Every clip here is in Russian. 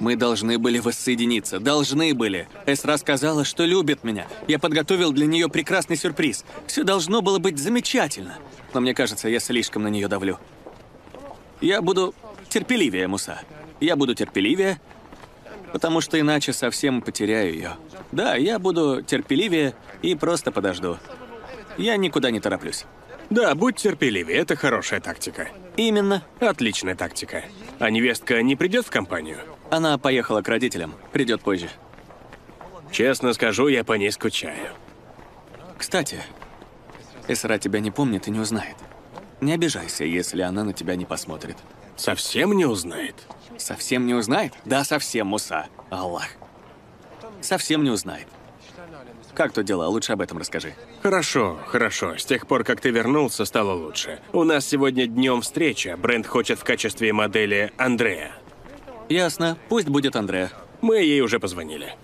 Мы должны были воссоединиться. Должны были. Эсра сказала, что любит меня. Я подготовил для нее прекрасный сюрприз. Все должно было быть замечательно. Но мне кажется, я слишком на нее давлю. Я буду терпеливее, Муса. Я буду терпеливее, потому что иначе совсем потеряю ее. Да, я буду терпеливее и просто подожду. Я никуда не тороплюсь. Да, будь терпеливее, это хорошая тактика. Именно. Отличная тактика. А невестка не придет в компанию? Она поехала к родителям. Придет позже. Честно скажу, я по ней скучаю. Кстати, Эсра тебя не помнит и не узнает. Не обижайся, если она на тебя не посмотрит. Совсем не узнает? Совсем не узнает? Да, совсем, Муса. Аллах. Совсем не узнает. Как тут дела? Лучше об этом расскажи. Хорошо, хорошо. С тех пор, как ты вернулся, стало лучше. У нас сегодня днем встреча. Бренд хочет в качестве модели Андрея. Ясно. Пусть будет Андреа. Мы ей уже позвонили.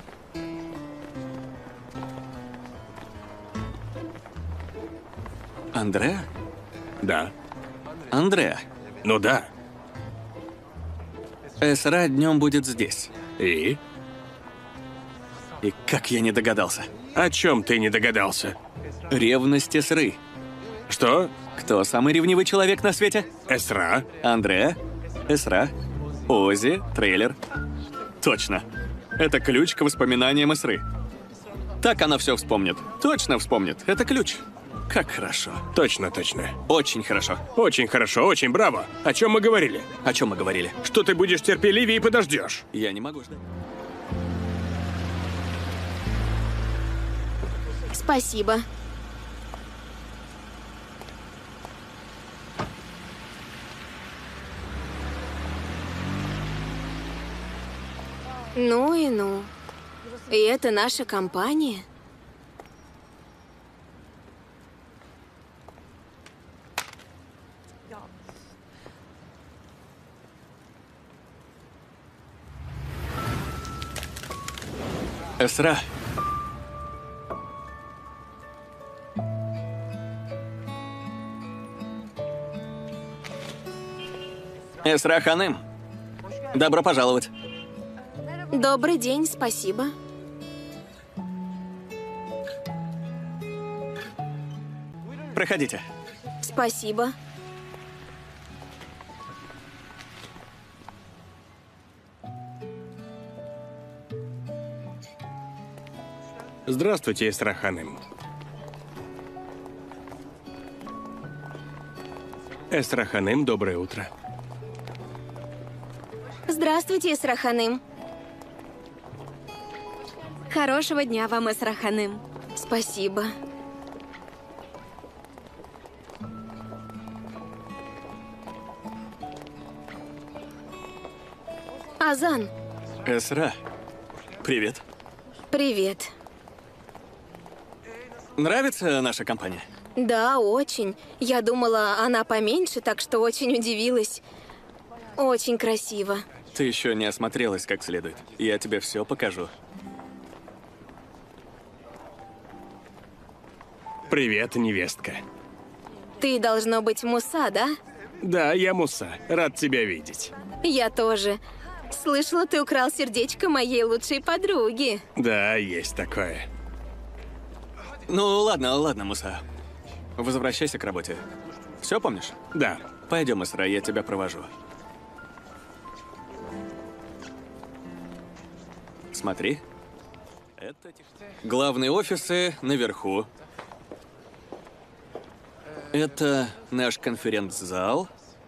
Андреа? Да. Андреа. Ну да. Эсра днем будет здесь. И? И как я не догадался. О чем ты не догадался? Ревность Эсры. Что? Кто самый ревнивый человек на свете? Эсра? Андреа, Эсра, Ози, трейлер. Точно. Это ключ к воспоминаниям Эсры. Так она все вспомнит. Точно вспомнит. Это ключ. Как хорошо. Точно, точно. Очень хорошо. Очень хорошо, очень браво. О чем мы говорили? О чем мы говорили? Что ты будешь терпеливее и подождешь. Я не могу ждать. Спасибо. Ну и ну. И это наша компания? Эсра. Эсра Ханым. Добро пожаловать. Добрый день, спасибо. Проходите. Спасибо. Здравствуйте, Эсра Ханым. Эсра Ханым, доброе утро. Здравствуйте, Эсра Ханым. Хорошего дня вам, Эсра Ханым. Спасибо. Азан, Эсра. Привет. привет. Нравится наша компания? Да, очень. Я думала, она поменьше, так что очень удивилась. Очень красиво. Ты еще не осмотрелась как следует. Я тебе все покажу. Привет, невестка. Ты должно быть Муса, да? Да, я Муса. Рад тебя видеть. Я тоже. Слышала, ты украл сердечко моей лучшей подруги. Да, есть такое. Ну, ладно, ладно, Муса. Возвращайся к работе. Все помнишь? Да. Пойдем, Эсра, я тебя провожу. Смотри. Главные офисы наверху. Это наш конференц-зал.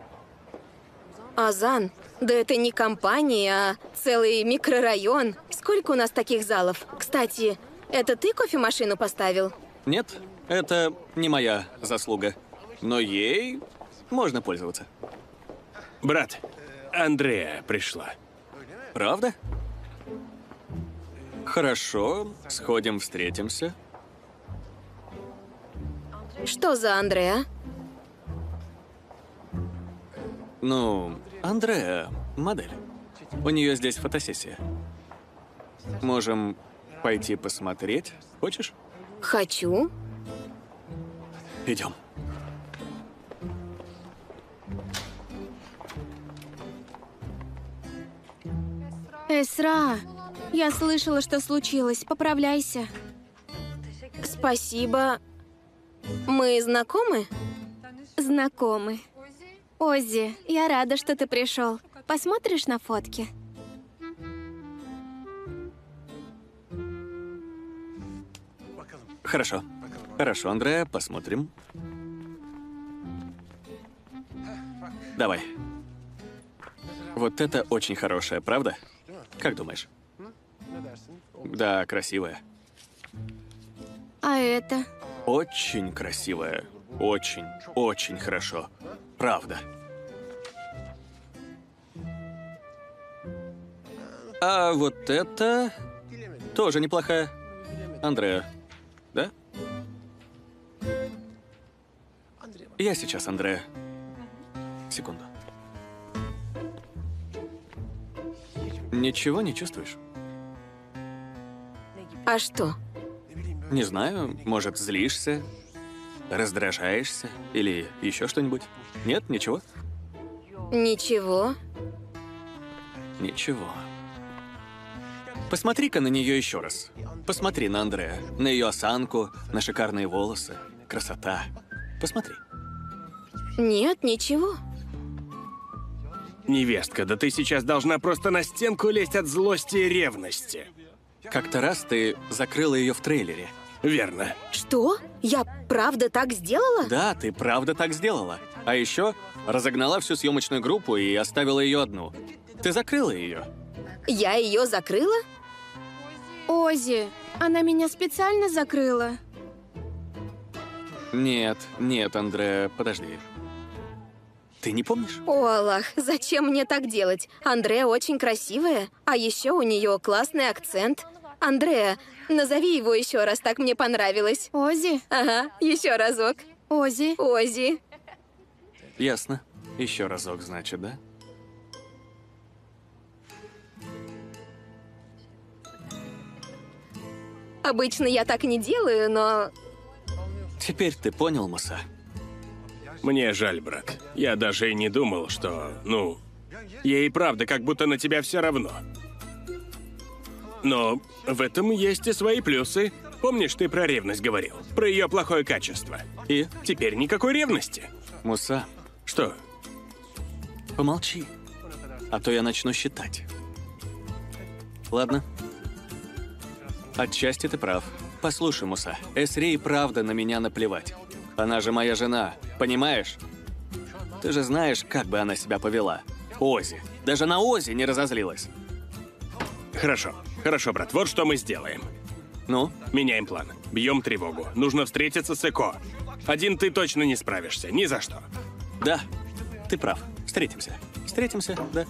Азан, да это не компания, а целый микрорайон. Сколько у нас таких залов? Кстати, это ты кофемашину поставил? Нет, это не моя заслуга. Но ей можно пользоваться. Брат, Андрея пришла. Правда? Хорошо, сходим, встретимся. Что за Андреа? Ну, Андреа, модель. У нее здесь фотосессия. Можем пойти посмотреть. Хочешь? Хочу. Идем. Эсра, я слышала, что случилось. Поправляйся. Спасибо. Мы знакомы? Знакомы. Оззи, я рада, что ты пришел. Посмотришь на фотки? Хорошо. Хорошо, Андреа, посмотрим. Давай. Вот это очень хорошая, правда? Как думаешь? Да, красивая. А это? Очень красивая. Очень, очень хорошо. Правда. А вот это тоже неплохая. Андреа, да? Я сейчас, Андреа. Секунду. Ничего не чувствуешь? А что? Не знаю, может, злишься, раздражаешься или еще что-нибудь? Нет, ничего? Ничего. Ничего. Посмотри-ка на нее еще раз. Посмотри на Андреа, на ее осанку, на шикарные волосы. Красота. Посмотри. Нет, ничего. Невестка, да ты сейчас должна просто на стенку лезть от злости и ревности. Как-то раз ты закрыла ее в трейлере. Верно. Что? Я правда так сделала? Да, ты правда так сделала. А еще разогнала всю съемочную группу и оставила ее одну. Ты закрыла ее. Я ее закрыла? Оззи, она меня специально закрыла. Нет, нет, Андреа, подожди. Ты не помнишь? О, Аллах, зачем мне так делать? Андреа очень красивая, а еще у нее классный акцент. Андреа, назови его еще раз, так мне понравилось. Оззи? Ага, еще разок. Оззи? Оззи. Ясно. Еще разок, значит, да? Обычно я так не делаю, но... Теперь ты понял, Муса? Мне жаль, брат. Я даже и не думал, что, ей правда как будто на тебя все равно. Но в этом есть и свои плюсы. Помнишь, ты про ревность говорил? Про ее плохое качество. И? Теперь никакой ревности. Муса, Что? помолчи, а то я начну считать. Ладно? Отчасти ты прав. Послушай, Муса, Эсре и правда на меня наплевать. Она же моя жена, понимаешь? Ты же знаешь, как бы она себя повела. Оззи. Даже на Оззи не разозлилась. Хорошо. Хорошо, брат. Вот что мы сделаем. Ну? Меняем план. Бьем тревогу. Нужно встретиться с Эко. Один ты точно не справишься. Ни за что. Да, ты прав. Встретимся. Встретимся, да.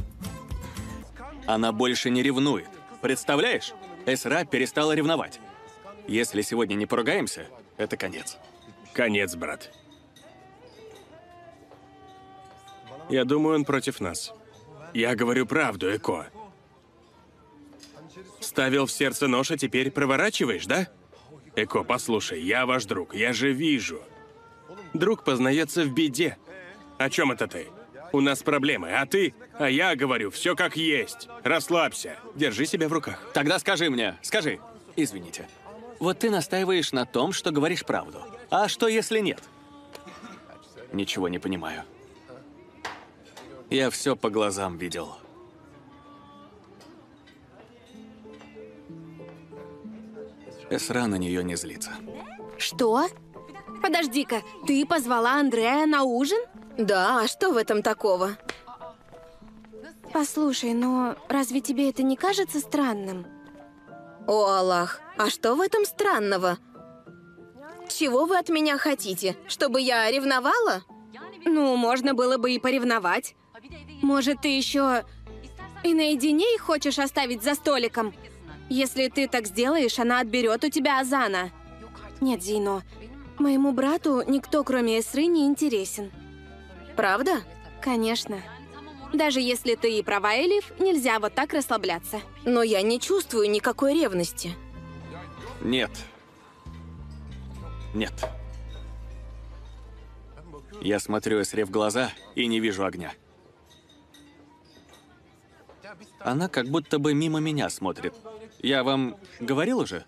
Она больше не ревнует. Представляешь? Эсра перестала ревновать. Если сегодня не поругаемся, это конец. Конец, брат. Я думаю, он против нас. Я говорю правду, Эко. Ставил в сердце нож, а теперь проворачиваешь, да? Эко, послушай, я ваш друг, я же вижу. Друг познается в беде. О чем это ты? У нас проблемы, а ты? А я говорю, все как есть. Расслабься, держи себя в руках. Тогда скажи мне, скажи. Извините. Вот ты настаиваешь на том, что говоришь правду. А что, если нет? Ничего не понимаю. Я все по глазам видел. Эсра на нее не злится. Что? Подожди-ка, ты позвала Андреа на ужин? Да, а что в этом такого? Послушай, но разве тебе это не кажется странным? О, Аллах, а что в этом странного? Чего вы от меня хотите? Чтобы я ревновала? Ну, можно было бы и поревновать. Может, ты еще и наедине их хочешь оставить за столиком? Если ты так сделаешь, она отберет у тебя Азана. Нет, Зейно, моему брату никто, кроме Эсры, не интересен. Правда? Конечно. Даже если ты и права, Элиф, нельзя вот так расслабляться. Но я не чувствую никакой ревности. Нет. Нет. Я смотрю Эсре в глаза и не вижу огня. Она как будто бы мимо меня смотрит. Я вам говорил уже?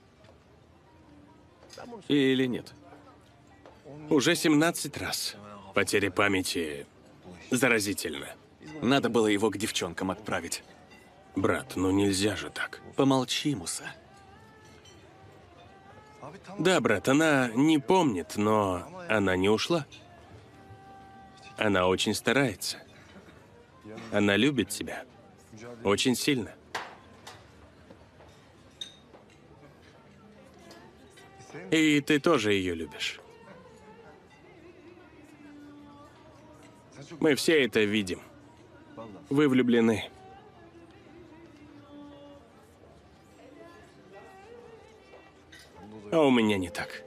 Или нет? Уже 17 раз. Потеря памяти заразительна. Надо было его к девчонкам отправить. Брат, ну нельзя же так. Помолчи, Муса. Да, брат, она не помнит, но она не ушла. Она очень старается. Она любит тебя. Очень сильно. И ты тоже ее любишь. Мы все это видим. Вы влюблены. А у меня не так.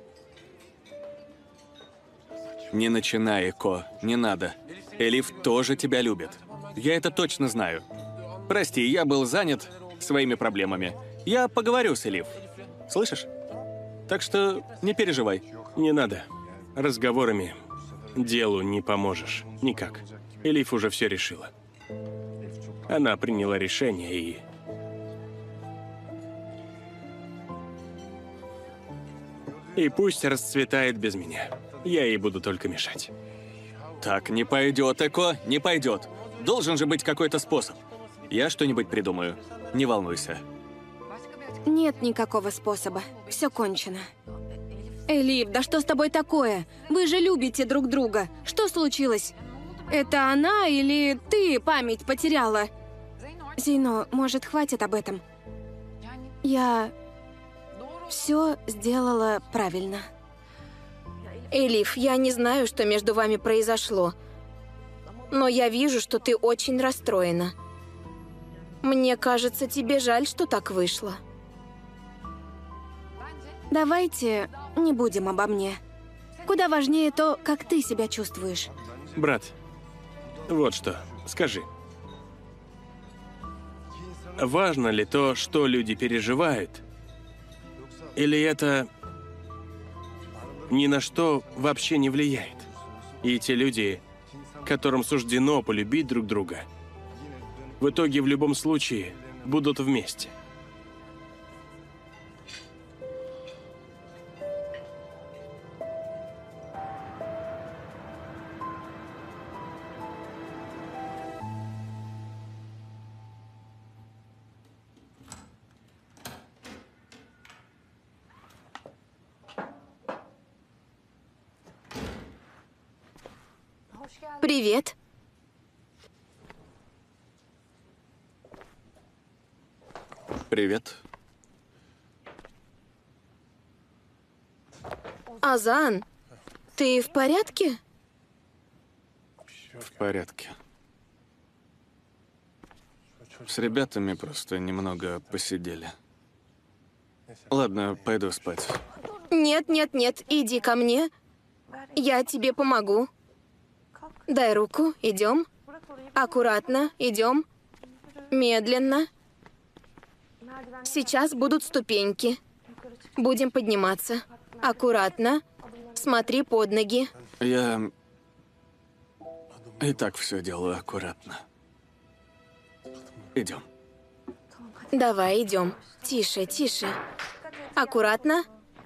Не начинай, Эко, не надо. Элиф тоже тебя любит. Я это точно знаю. Прости, я был занят своими проблемами. Я поговорю с Элиф. Слышишь? Так что не переживай. Не надо. Разговорами делу не поможешь. Никак. Элиф уже все решила. Она приняла решение и... И пусть расцветает без меня. Я ей буду только мешать. Так не пойдет, Эко, не пойдет. Должен же быть какой-то способ. Я что-нибудь придумаю. Не волнуйся. Нет никакого способа. Все кончено. Элиф, да что с тобой такое? Вы же любите друг друга. Что случилось? Это она или ты память потеряла? Зейно, может, хватит об этом? Я все сделала правильно. Элиф, я не знаю, что между вами произошло, но я вижу, что ты очень расстроена. Мне кажется, тебе жаль, что так вышло. Давайте не будем обо мне. Куда важнее то, как ты себя чувствуешь. Брат, вот что, скажи. Важно ли то, что люди переживают? Или это ни на что вообще не влияет? И те люди, которым суждено полюбить друг друга, в итоге в любом случае будут вместе. Привет. Привет. Азан, ты в порядке? В порядке. С ребятами просто немного посидели. Ладно, пойду спать. Нет, нет, нет, иди ко мне. Я тебе помогу. Дай руку, идем. Аккуратно, идем. Медленно. Сейчас будут ступеньки. Будем подниматься. Аккуратно. Смотри под ноги. Я и так все делаю аккуратно. Идем. Давай, идем. Тише, тише. Аккуратно.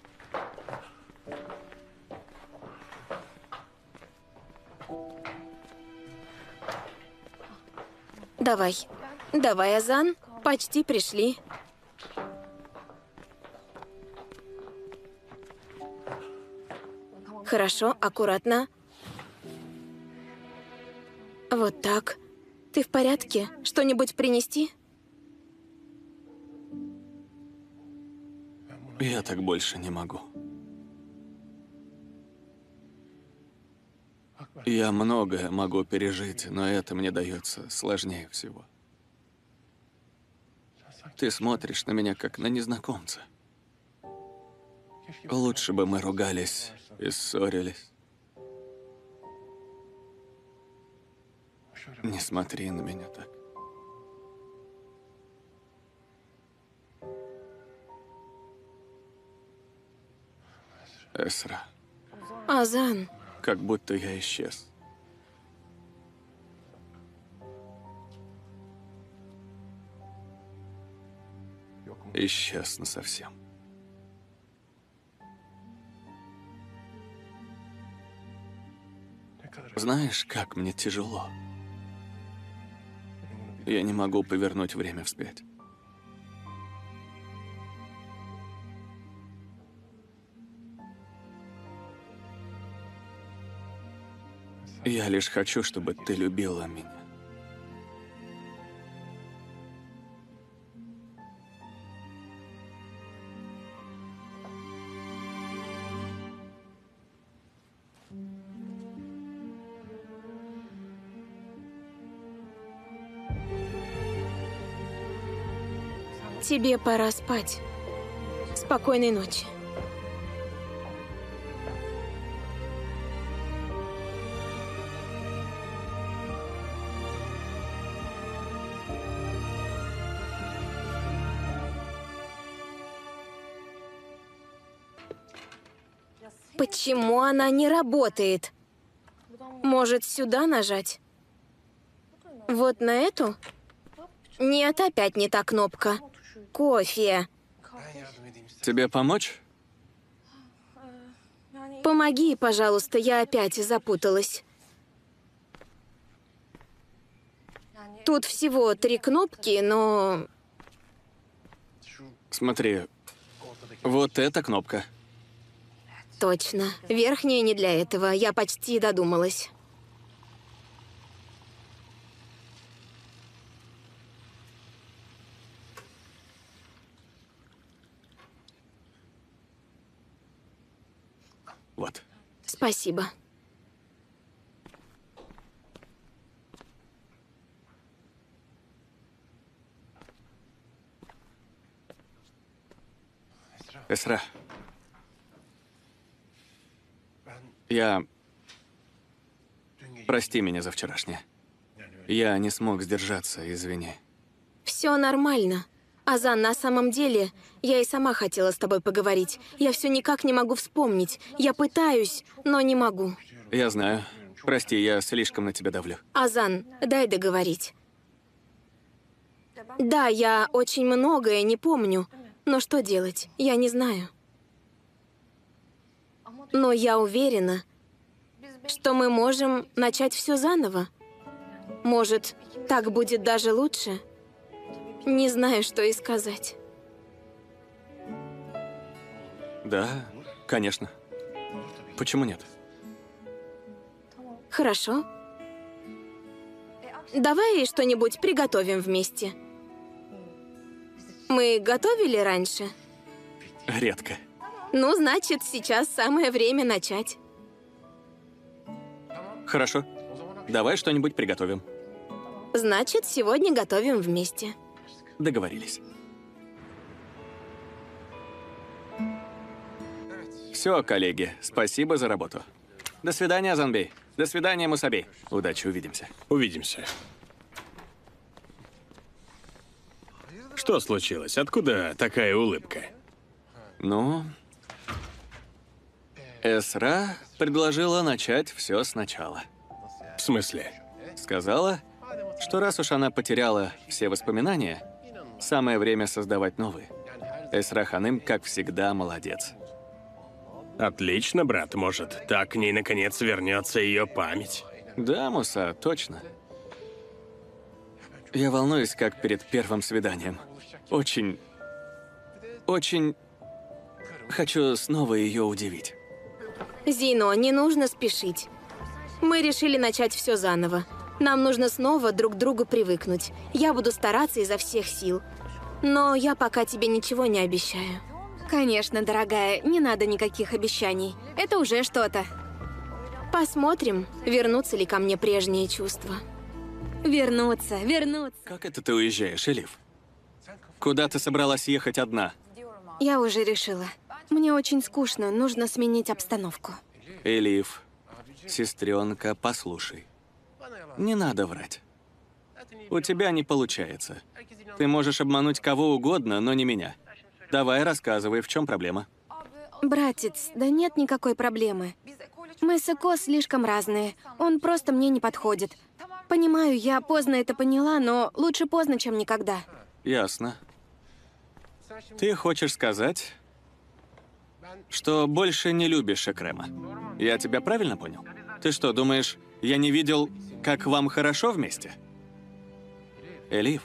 Давай. Давай, Азан. Почти пришли. Хорошо, аккуратно. Вот так. Ты в порядке? Что-нибудь принести? Я так больше не могу. Я многое могу пережить, но это мне дается сложнее всего. Ты смотришь на меня, как на незнакомца. Лучше бы мы ругались и ссорились. Не смотри на меня так. Эсра, Азан. как будто я исчез. исчез насовсем. Знаешь, как мне тяжело. Я не могу повернуть время вспять. Я лишь хочу, чтобы ты любила меня. Тебе пора спать. Спокойной ночи. Почему она не работает? Может, сюда нажать? Вот на эту? Нет, опять не та кнопка. Кофе. Тебе помочь? Помоги, пожалуйста, я опять запуталась. Тут всего 3 кнопки, но... Смотри, вот эта кнопка. Точно. Верхняя не для этого. Я почти додумалась. Вот. Спасибо. Эсра. Прости меня за вчерашнее. Я не смог сдержаться, извини. Все нормально. Азан, на самом деле, я и сама хотела с тобой поговорить. Я все никак не могу вспомнить. Я пытаюсь, но не могу. Я знаю. Прости, я слишком на тебя давлю. Азан, дай договорить. Да, я очень многое не помню, но что делать, я не знаю. Но я уверена, что мы можем начать все заново. Может, так будет даже лучше? Не знаю, что и сказать. Да, конечно. Почему нет? Хорошо. Давай что-нибудь приготовим вместе. Мы готовили раньше? Редко. Ну, значит, сейчас самое время начать. Хорошо. Давай что-нибудь приготовим. Значит, сегодня готовим вместе. Договорились. Все, коллеги, спасибо за работу. До свидания, Азанбей. До свидания, Мусаби. Удачи, увидимся. Увидимся. Что случилось? Откуда такая улыбка? Ну, Эсра предложила начать все сначала. В смысле? Сказала, что раз уж она потеряла все воспоминания, самое время создавать новые. Эсра Ханым, как всегда, молодец. Отлично, брат. Может, так к ней наконец вернется ее память. Да, Муса, точно. Я волнуюсь, как перед первым свиданием. Очень хочу снова ее удивить. Зино, не нужно спешить. Мы решили начать все заново. Нам нужно снова друг к другу привыкнуть. Я буду стараться изо всех сил. Но я пока тебе ничего не обещаю. Конечно, дорогая, не надо никаких обещаний. Это уже что-то. Посмотрим, вернутся ли ко мне прежние чувства. Вернуться. Как это ты уезжаешь, Элиф? Куда ты собралась ехать одна? Я уже решила. Мне очень скучно, нужно сменить обстановку. Элиф, сестренка, послушай. Не надо врать. У тебя не получается. Ты можешь обмануть кого угодно, но не меня. Давай, рассказывай, в чем проблема? Братец, да нет никакой проблемы. Мы с Эко слишком разные. Он просто мне не подходит. Понимаю, я поздно это поняла, но лучше поздно, чем никогда. Ясно. Ты хочешь сказать, что больше не любишь Экрема? Я тебя правильно понял? Ты что, думаешь, я не видел, как вам хорошо вместе? Элиф,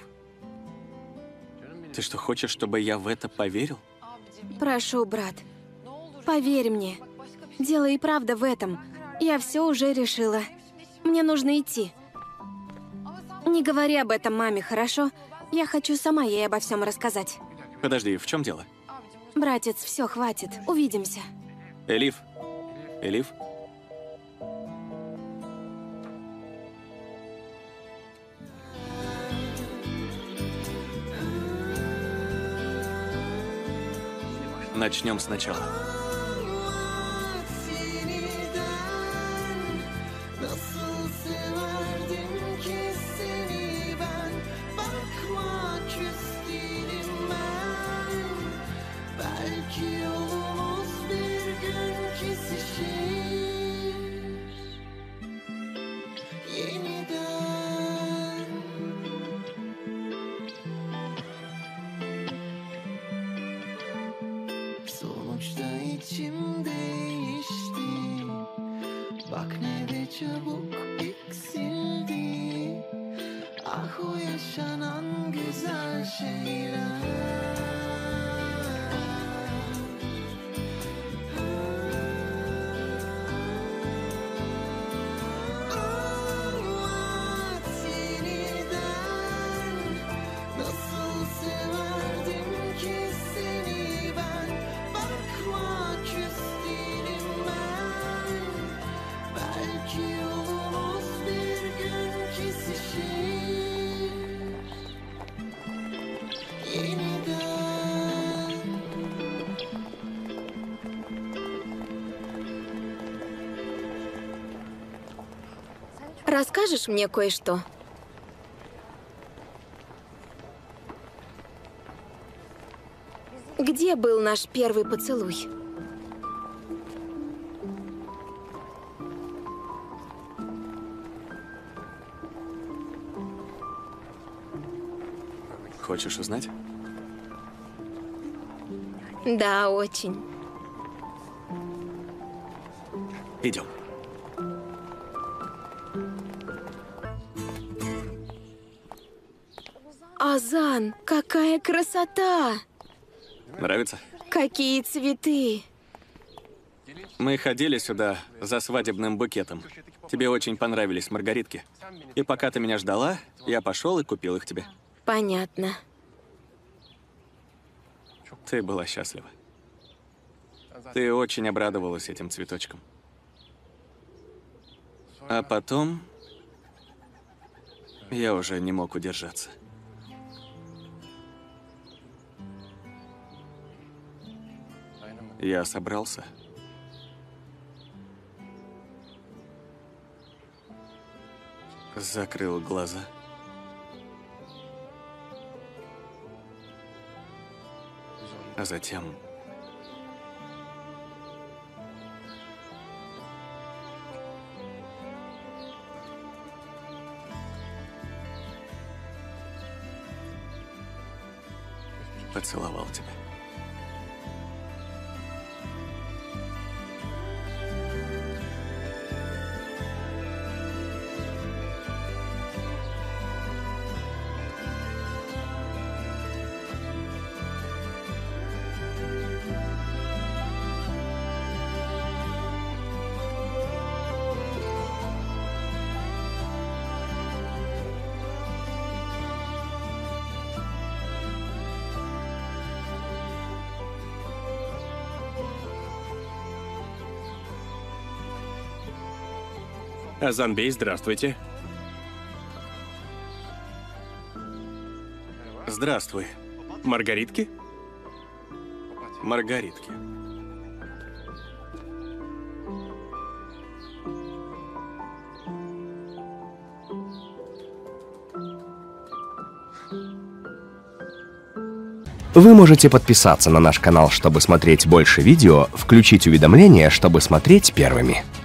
ты что, хочешь, чтобы я в это поверил? Прошу, брат, поверь мне. Дело и правда в этом. Я все уже решила. Мне нужно идти. Не говори об этом маме, хорошо? Я хочу сама ей обо всем рассказать. Подожди, в чем дело? Братец, все, хватит. Увидимся. Элиф? Элиф? Начнем сначала. Sonuçta içim değişti. Bak ne de çabuk eksildi. Ah o yaşanan güzel şeyler. Расскажешь мне кое-что? Где был наш первый поцелуй? Хочешь узнать? Да, очень. Идем. Азан, какая красота! Нравится? Какие цветы! Мы ходили сюда за свадебным букетом. Тебе очень понравились маргаритки. И пока ты меня ждала, я пошел и купил их тебе. Понятно. Ты была счастлива. Ты очень обрадовалась этим цветочкам. А потом я уже не мог удержаться. Я собрался. Закрыл глаза. А затем поцеловал тебя. Азанбей, здравствуйте. Здравствуй. Маргаритки? Маргаритки. Вы можете подписаться на наш канал, чтобы смотреть больше видео, включить уведомления, чтобы смотреть первыми.